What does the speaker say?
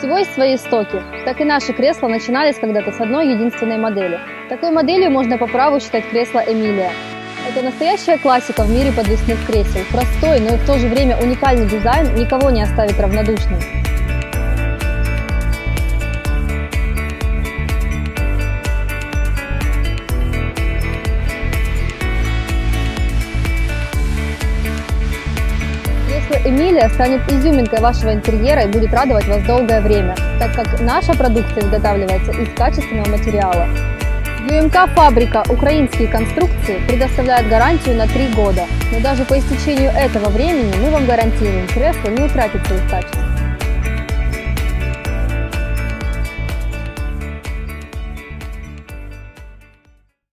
всего есть свои истоки. Так и наши кресла начинались когда-то с одной единственной модели. Такой моделью можно по праву считать кресло Эмилия. Это настоящая классика в мире подвесных кресел. Простой, но и в то же время уникальный дизайн никого не оставит равнодушным. Кресло Эмилия станет изюминкой вашего интерьера и будет радовать вас долгое время, так как наша продукция изготавливается из качественного материала. ЮМК фабрика «Украинские конструкции» предоставляет гарантию на 3 года, но даже по истечению этого времени мы вам гарантируем, кресло не утратит своих качеств.